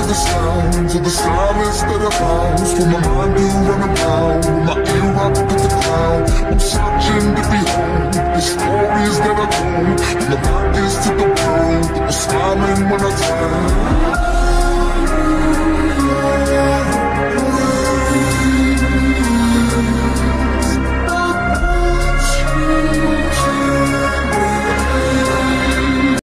the sounds of the silence that I bounce. For my mind to run around, with my ear up to the ground. I'm searching to behold the stories that I told. When my back is to the world, that was smiling when I turned.